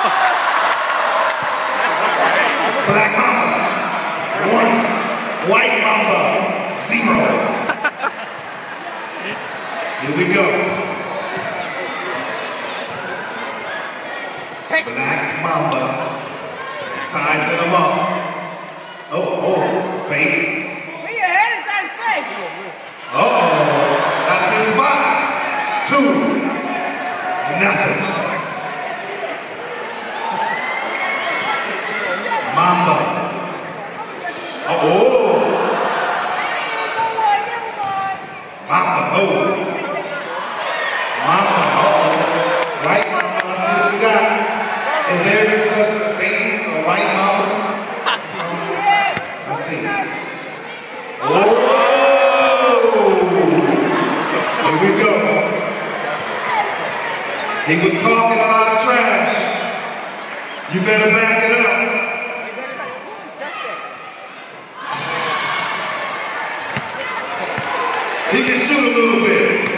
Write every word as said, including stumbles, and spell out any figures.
Black Mamba, one. White Mamba, zero. Here we go. Black Mamba, sizing them up. Oh, oh, fake. Where your head is on his face. Uh-oh, that's his spot. Two, nothing. Mamba. Uh-oh. Mamba, oh. Mamba, oh. Right Mamba, let's see what we got. Is there such a thing, a right Mamba? Let's see. Oh! Here we go. He was talking a lot of trash. You better back it up. He can shoot a little bit.